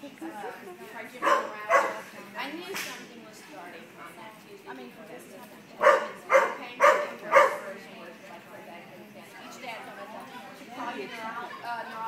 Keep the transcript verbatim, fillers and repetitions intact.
I knew something was starting on that Tuesday. I mean, for this time, okay, my first version was like her dad. Each day I told myself, she called you out, uh,